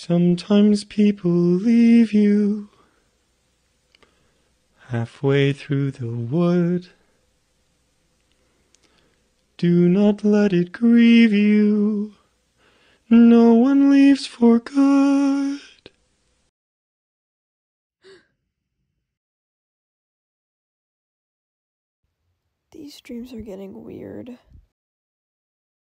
Sometimes people leave you halfway through the wood. Do not let it grieve you. No one leaves for good. These dreams are getting weird.